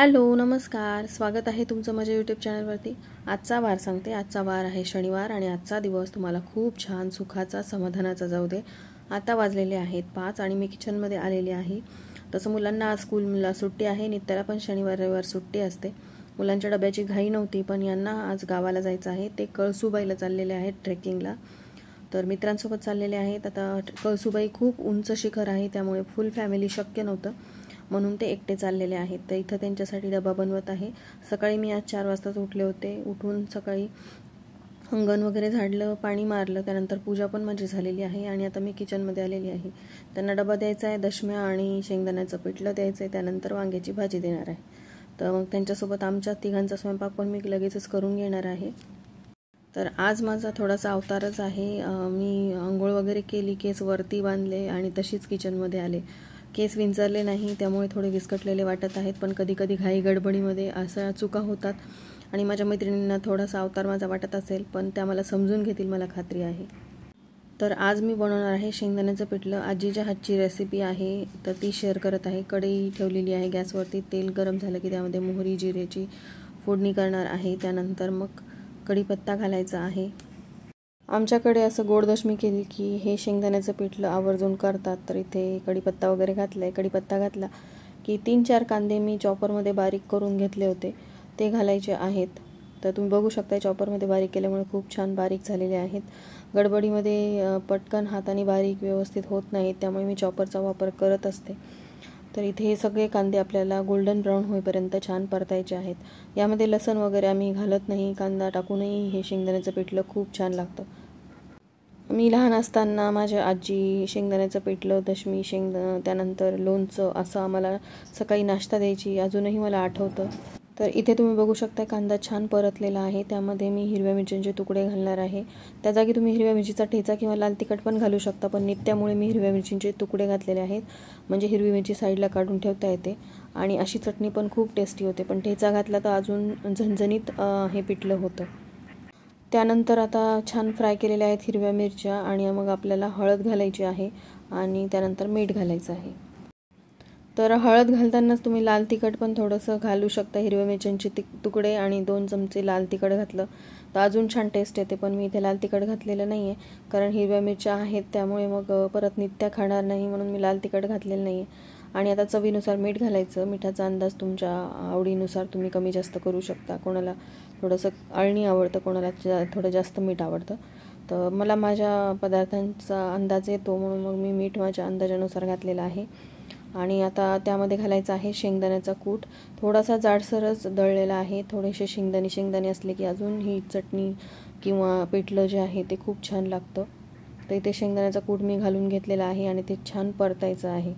Hello नमस्कार, स्वागत आहे तुमचं माझ्या यूट्यूब चॅनलवरती। आजचा वार सांगते। आजचा वार आहे शनिवार आणि आजचा दिवस तुम्हाला खूप छान सुखाचा समाधानाचा जाऊ दे। आता वाजलेले आहेत 5 आणि मी किचनमध्ये आलेली आहे। तसं मुलांना आज स्कूलला सुट्टी आहे, नित्याला पण शनिवार रविवार सुट्टी असते। मुलांच्या डब्याची घाई नव्हती, पण यांना आज गावाला जायचं आहे। ते कळसुबाईला चाललेले आहेत ट्रेकिंगला, तर मित्रांसोबत चाललेले आहेत। आता कळसुबाई खूप उंच शिखर आहे, त्यामुळे फुल फॅमिली शक्य नव्हतं, म्हणून ते एकटे चाललेले आहेत। तर इथं त्यांच्यासाठी डबा बनवत आहे। सकाळी मी आज 4 वाजताच उठले होते। उठून सकाळी अंगण वगैरे झाडलं, पाणी मारलं, त्यानंतर पूजा पण माझी झालेली आहे आणि आता मी किचनमध्ये आलेली आहे। त्यांना डबा द्यायचा आहे, दशम्या आणि शेंगदाण्याचं पिठलं द्यायचं आहे, त्यानंतर वांग्याची भाजी देणार आहे। तर मग त्यांच्यासोबत आमच्या तिघांचा स्वयंपाक पण मी लगेचच करून घेणार आहे। तर आज माझा थोडासा अवतारच आहे। मी अंघोळ वगैरे केली, केस वरती बांधले आणि तशीच किचनमध्ये आले। केस विंचरले नाही, त्यामुळे थोडे विस्कटलेले वाटत आहेत, पण कधी कधी घाई गडबडीमध्ये अशा चुका होतात आणि माझ्या मैत्रिणींना थोडासा अवतार माझा वाटत असेल, पण त्या मला समजून घेतील, मला खात्री आहे। तर आज मी बनवणार आहे शेंगदाण्याचं पिठलं। आजीच्या हातची रेसिपी आहे, तर ती शेअर करत आहे। कढई ठेवलेली आहे गॅसवरती, तेल गरम झालं की त्यामध्ये मोहरी जिऱ्याची फोडणी करणार आहे, त्यानंतर मग कढीपत्ता घालायचा आहे। आमच्याकडे असं गोडदशमी केली की हे शेंगदाण्याचं पिठलं आवर्जून करतात। तर इथे कढीपत्ता वगैरे घातलाय। कढीपत्ता घातला की 3-4 कांदे मी चॉपरमध्ये बारीक करून घेतले होते, ते घालायचे आहेत। तर तुम्ही बघू शकता चॉपरमध्ये बारीक केल्यामुळे खूप छान बारीक झालेले आहेत। गडबडीमध्ये पटकन हाताने बारीक व्यवस्थित होत नाही, त्यामुळे मी चॉपरचा वापर करत असते। तर इथे हे सगळे कांदे आपल्याला गोल्डन ब्राऊन होईपर्यंत छान परतायचे आहेत। यामध्ये लसूण वगैरे आम्ही घालत नाही, कांदा टाकूनही हे शेंगदाण्याचं पिठलं खूप छान लागतं। मी लहान असताना माझ्या आजी शेंगदाण्याचं पिठलं, दशमी, त्यानंतर लोणचं असं आम्हाला सकाळी नाश्ता द्यायची, अजूनही मला आठवतं। तर इथे तुम्ही बघू शकता कांदा छान परतलेला आहे, त्यामध्ये मी हिरव्या मिरच्यांचे तुकडे घालणार आहे। त्या जागी तुम्ही हिरव्या मिरचीचा ठेचा किंवा लाल तिखट पण घालू शकता, पण नित्यामुळे मी हिरव्या मिरचींचे तुकडे घातलेले आहेत, म्हणजे हिरवी मिरची साईडला काढून ठेवता येते आणि अशी चटणी पण खूप टेस्टी होते। पण ठेचा घातला तर अजून झणझणीत हे पिठलं होतं। त्यानंतर आता छान फ्राय केलेल्या आहेत हिरव्या मिरच्या आणि मग आपल्याला हळद घालायची आहे आणि त्यानंतर मीठ घालायचं आहे। तर हळद घालतानाच तुम्ही लाल तिखट पण थोडंसं घालू शकता। हिरव्या मिरच्यांचे तुकडे आणि 2 चमचे लाल तिखट घातलं तर अजून छान टेस्ट येते, पण मी इथे लाल तिखट घातलेलं नाही आहे, कारण हिरव्या मिरच्या आहेत, त्यामुळे मग परत नित्या खाणार नाही, म्हणून मी लाल तिखट घातलेलं नाही आहे। आणि आता चवीनुसार मीठ घालायचं। मिठाचा अंदाज तुमच्या आवडीनुसार तुम्ही कमी जास्त करू शकता। कोणाला थोडंसं अळणी आवडतं, कोणाला थोडं जास्त मीठ आवडतं। तर मला माझ्या पदार्थांचा अंदाज येतो, म्हणून मग मी मीठ माझ्या अंदाजानुसार घातलेलं आहे। आणि आता त्यामध्ये घालायचा आहे शेंगदाण्याचा कूट, थोडासा जाडसरच दळलेला आहे। थोडेसे शेंगदाणे असले की अजून ही चटणी किंवा पिठलं जे आहे ते खूप छान लागतं। तर इथे शेंगदाण्याचा कूट मी घालून घेतलेला आहे आणि ते छान परतायचं आहे।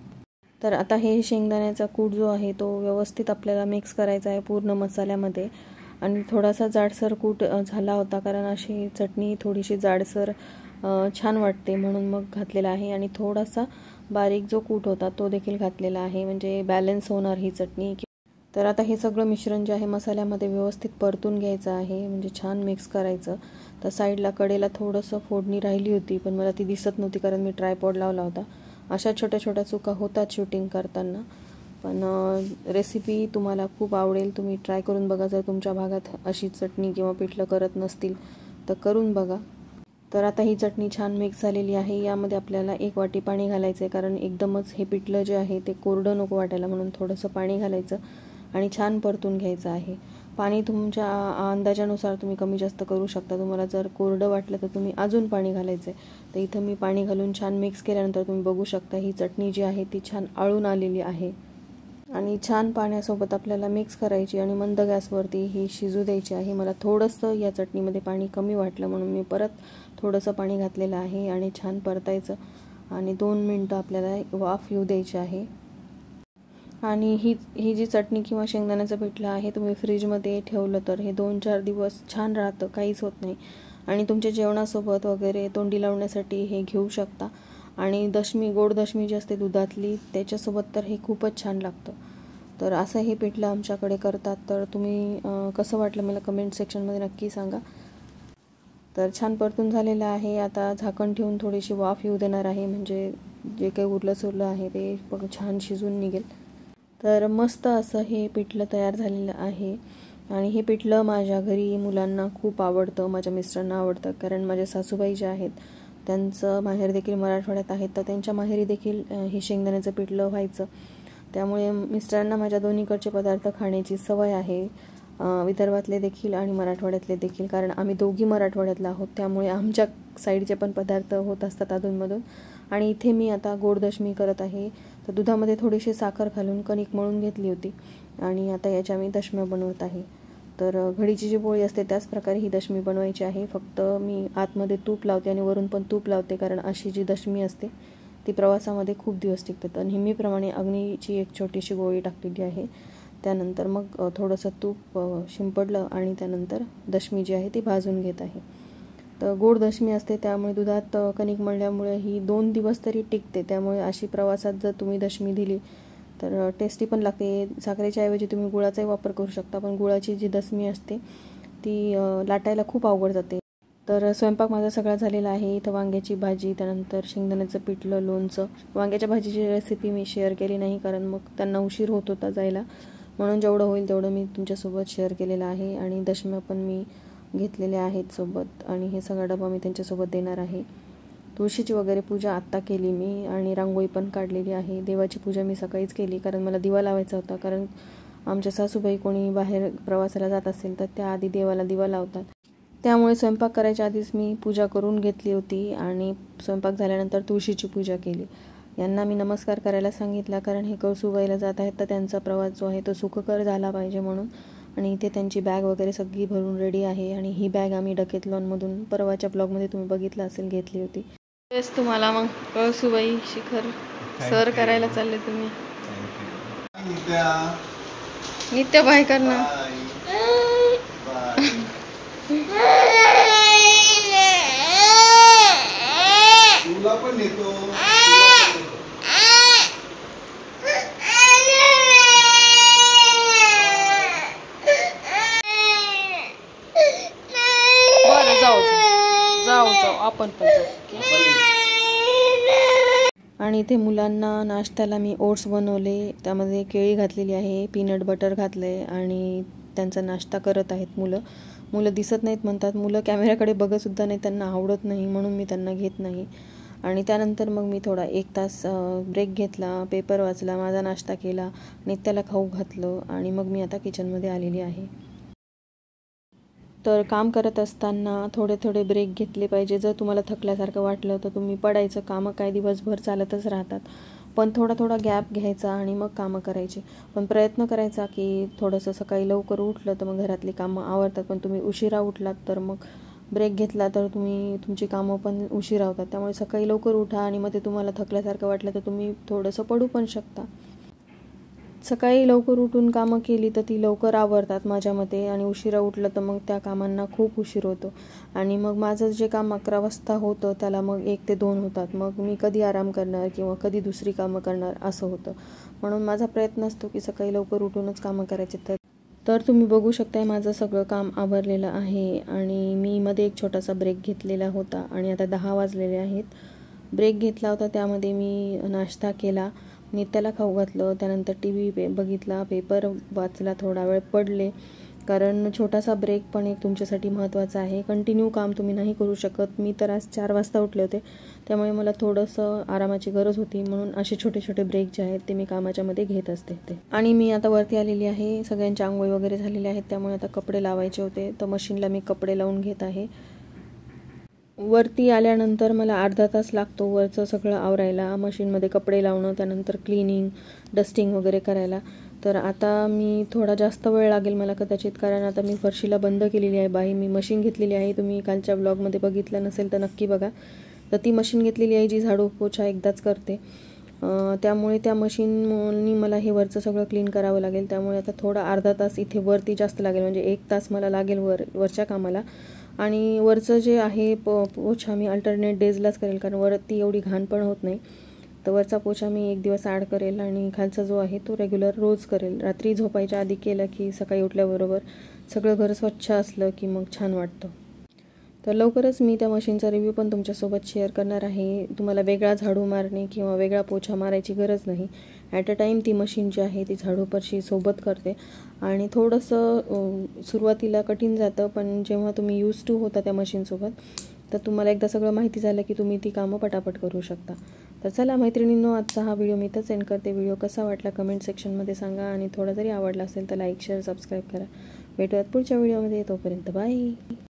तर आता हे शेंगदाण्याचा कूट जो आहे तो व्यवस्थित आपल्याला मिक्स करायचा आहे पूर्ण मसाल्यामध्ये। आणि थोडासा जाडसर कूट झाला होता, कारण अशी चटणी थोडीशी जाडसर छान वाटते, म्हणून मग घातलेला आहे। आणि थोडासा बारीक जो कूट होता तो देखील घातलेला आहे, म्हणजे बॅलन्स होणार ही चटणी। तर आता हे सगळं मिश्रण जे आहे मसाल्यामध्ये व्यवस्थित परतून घ्यायचं आहे, म्हणजे छान मिक्स करायचं। तर साईडला कडेला थोडंसं फोडणी राहिली होती, पण मला ती दिसत नव्हती, कारण मी ट्रायपॉड लावला होता। अशा छोट्या छोट्या चुका होतात शूटिंग करताना, पण रेसिपी तुम्हाला खूप आवडेल, तुम्ही ट्राय करून बघा। जर तुमच्या भागात अशी चटणी किंवा पिठलं करत नसतील तर करून बघा। तर आता ही चटणी छान मिक्स झालेली आहे। यामध्ये आपल्याला 1 वाटी पाणी घालायचं आहे, कारण एकदमच हे पिठलं जे आहे ते कोरडं नको वाटायला, म्हणून थोडंसं पाणी घालायचं आणि छान परतून घ्यायचं आहे। पाणी तुमच्या अंदाजानुसार तुम्ही कमी जास्त करू शकता। तुम्हाला जर कोरडं वाटलं तर तुम्ही अजून पाणी घालायचं आहे। तर इथं मी पाणी घालून छान मिक्स केल्यानंतर तुम्ही बघू शकता ही चटणी जी आहे ती छान आळून आलेली आहे आणि छान पाण्यासोबत आपल्याला मिक्स करायची आणि मंद गॅसवरती ही शिजू द्यायची आहे। मला थोडंसं या चटणीमध्ये पाणी कमी वाटलं, म्हणून मी परत थोडंसं पाणी घातलेलं आहे आणि छान परतायचं आणि 2 मिनिटं आपल्याला वाफ येऊ द्यायची आहे। आणि ही जी चटणी किंवा शेंगदाण्याचं पिठलं आहे, तुम्ही फ्रीजमध्ये ठेवलं तर हे 2-4 दिवस छान राहतं, काहीच होत नाही। आणि तुमच्या जेवणासोबत वगैरे तोंडी लावण्यासाठी हे घेऊ शकता। आणि गोड दशमी जी असते दुधातली, त्याच्यासोबत तर हे खूपच छान लागतं। तर असं हे पिठलं आमच्याकडे करतात। तर तुम्ही कसं वाटलं मला कमेंट सेक्शनमध्ये नक्की सांगा। तर छान परतून झालेलं आहे। आता झाकण ठेवून थोडीशी वाफ येऊ देणार आहे, म्हणजे जे काही उरलं सुरलं आहे ते छान शिजून निघेल। तर मस्त असं हे पिठलं तयार झालेलं आहे आणि हे पिठलं माझ्या घरी मुलांना खूप आवडतं, माझ्या मिस्टरांना आवडतं, कारण माझ्या सासूबाई ज्या आहेत त्यांचं माहेर देखील मराठवाड्यात आहे, तर त्यांच्या माहेरी देखील हे शेंगदाण्याचं पिठलं व्हायचं. त्यामुळे मिस्टरांना माझ्या दोन्हीकडचे पदार्थ खाण्याची सवय आहे, विदर्भातले देखील आणि मराठवाड्यातले देखील, कारण आम्ही दोघी मराठवाड्यातला आहोत. त्यामुळे आमच्या साईडचे पण पदार्थ होत असतात अधूनमधून. आणि इथे मी आता गोड दशमी करत आहे. तर दुधामध्ये थोडीशी साखर घालून कणिक मळून घेतली होती आणि आता याच्या मी दशम्या बनवत आहे. तर घडीची जी पोळी असते त्याच प्रकारे ही दशमी बनवायची आहे. फक्त मी आतमध्ये तूप लावते आणि वरून पण तूप लावते, कारण अशी जी दशमी असते ती प्रवासामध्ये खूप दिवस टिकते. तर नेहमीप्रमाणे अग्नीची एक छोटीशी गोळी टाकलेली आहे. त्यानंतर मग थोडंसं तूप शिंपडलं आणि त्यानंतर दशमी जी आहे ती भाजून घेत आहे. तर गोड दशमी असते, त्यामुळे दुधात कणिक मळल्यामुळे ही 2 दिवस तरी टिकते. त्यामुळे अशी प्रवासात जर तुम्ही दशमी दिली तर टेस्टी पण लागते. साखरेच्या ऐवजी तुम्ही गुळाचाही वापर करू शकता, पण गुळाची जी दशमी असते ती लाटायला खूप अवघड जाते. तर स्वयंपाक माझा सगळा झालेला आहे. इथं वांग्याची भाजी, त्यानंतर शेंगदाण्याचं पिठलं, लोणचं. वांग्याच्या भाजीची रेसिपी मी शेअर केली नाही, कारण मग त्यांना उशीर होत होता जायला, म्हणून जेवढं होईल तेवढं मी तुमच्यासोबत शेअर केलेलं आहे. आणि दशम्या पण मी घेतलेल्या आहेत सोबत, आणि हे सगळा डबा मी त्यांच्यासोबत देणार आहे. तुळशीची वगैरे पूजा आत्ता केली मी आणि रांगोळी पण काढलेली आहे. देवाची पूजा मी सकाळीच केली, कारण मला दिवा लावायचा होता. कारण आमच्या सासूबाई कोणी बाहेर प्रवासाला जात असेल तर त्या आधी देवाला दिवा लावतात. त्यामुळे स्वयंपाक करायच्या आधीच मी पूजा करून घेतली होती आणि स्वयंपाक झाल्यानंतर तुळशीची पूजा केली. यांना मी नमस्कार करायला सांगितला, कारण हे कळसूबाईला जात आहेत तर त्यांचा प्रवास जो आहे तो सुखकर झाला पाहिजे म्हणून. आणि इथे त्यांची बॅग वगैरे सगळी भरून रेडी आहे. आणि ही बॅग आम्ही डकेथलॉनमधून परवाच्या ब्लॉगमध्ये तुम्ही बघितलं असेल घेतली होती. तेच तुम्हाला मग कळसूबाई शिखर सर करायला चालले तुम्ही. नित्य बाय करणार. तुला पण येतो. बरं जाऊ आपण पण जाऊ. आणि इथे मुलांना नाश्त्याला मी ओट्स बनवले, त्यामध्ये केळी घातलेली आहे, पीनट बटर घातले आणि त्यांचा नाश्ता करत आहेत मुलं दिसत नाहीत म्हणतात. मुलं कॅमेऱ्याकडे बघतसुद्धा नाही, त्यांना आवडत नाही म्हणून मी त्यांना घेत नाही. आणि त्यानंतर मग मी थोडा 1 तास ब्रेक घेतला, पेपर वाचला, माझा नाश्ता केला, नित्याला खाऊ घातलं आणि मग मी आता किचनमध्ये आलेली आहे. तर काम करत असताना थोडे ब्रेक घेतले पाहिजे. जर तुम्हाला थकल्यासारखं वाटलं तर तुम्ही पडायचं. कामं काय दिवसभर चालतच राहतात, पण थोडा गॅप घ्यायचा आणि मग कामं करायची. पण प्रयत्न करायचा की थोडंसं सकाळी लवकर उठलं तर मग घरातली कामं आवरतात. पण तुम्ही उशिरा उठलात तर मग ब्रेक घेतला तर तुमची कामं पण उशिरा होतात. त्यामुळे सकाळी लवकर उठा आणि मग ते तुम्हाला थकल्यासारखं वाटलं तर तुम्ही थोडंसं पडू पण शकता. सकाळी लवकर उठून कामं केली तर ती लवकर आवरतात माझ्या मते, आणि उशिरा उठलं तर मग त्या कामांना खूप उशीर होतो. आणि मग माझं जे काम 11 वाजता होतं त्याला मग 1 ते 2 होतात. मग मी कधी आराम करणार किंवा कधी दुसरी कामं करणार असं होतं. म्हणून माझा प्रयत्न असतो की सकाळी लवकर उठूनच कामं करायचे. तर तुम्ही बघू शकताय माझं सगळं काम आवरलेलं आहे. आणि मी मध्ये एक छोटासा ब्रेक घेतलेला होता आणि आता 10 वाजलेले आहेत. ब्रेक घेतला होता त्यामध्ये मी नाश्ता केला, नित्याला खाऊ घातलं, त्यानंतर TV बघितला, पेपर वाचला, थोडा वेळ पडले, कारण छोटासा ब्रेक पण एक तुमच्यासाठी महत्त्वाचा आहे. कंटिन्यू काम तुम्ही नाही करू शकत. मी तर आज 4 वाजता उठले होते, त्यामुळे मला थोडंसं आरामाची गरज होती, म्हणून असे छोटे ब्रेक जे आहेत ते मी कामाच्या मध्ये घेत असते. आणि मी आता वरती आलेली आहे. सगळ्यांच्या आंघोळी वगैरे झालेले आहेत, त्यामुळे आता कपडे लावायचे होते, तर मशीनला मी कपडे लावून घेत आहे. वरती आल्यानंतर मला अर्धा तास लागतो वरचं सगळं आवरायला, मशीनमध्ये कपडे लावणं, त्यानंतर क्लिनिंग, डस्टिंग वगैरे करायला. तर आता मी थोडा जास्त वेळ लागेल मला कदाचित, कारण आता मी फरशीला बंद केलेली आहे बाई. मी मशीन घेतलेली आहे, तुम्ही कालच्या ब्लॉगमध्ये बघितलं नसेल तर नक्की बघा. तर ती मशीन घेतलेली आहे जी झाडू पोछा एकदाच करते, त्यामुळे त्या मशीननी मला हे वरचं सगळं क्लीन करावं लागेल. त्यामुळे आता थोडा अर्धा तास इथे वरती जास्त लागेल, म्हणजे 1 तास मला लागेल वरच्या कामाला. आणि वरचं जे आहे पोछा मी अल्टरनेट डेजलाच करेल, कारण वरती एवढी घाण पण होत नाही. तर वरचा पोछा मी 1 दिवस ॲड करेल आणि खालचा जो आहे तो रेग्युलर रोज करेल. रात्री झोपायच्या आधी केलं की सकाळी उठल्याबरोबर सगळं घर स्वच्छ असलं की मग छान वाटतं. तर लवकरच मी त्या मशीनचा रिव्ह्यू पण तुमच्यासोबत शेअर करणार आहे. तुम्हाला वेगळा झाडू मारणे किंवा वेगळा पोछा मारायची गरज नाही. ॲट अ टाईम ती मशीन जी आहे ती झाडू फरशी सोबत करते आणि थोडंसं सुरुवातीला कठीण जातं, पण जेव्हा तुम्ही यूज टू होता त्या मशीनसोबत तर तुम्हाला एकदा सगळं माहिती झालं की तुम्ही ती कामं पटापट करू शकता. तर चला मैत्रिणींनो, आजचा हा व्हिडिओ मी इथंच एंड करते. व्हिडिओ कसा वाटला कमेंट सेक्शनमध्ये सांगा आणि थोडा जरी आवडला असेल तर लाईक शेअर सबस्क्राईब करा. भेटूयात पुढच्या व्हिडिओमध्ये. तोपर्यंत बाय.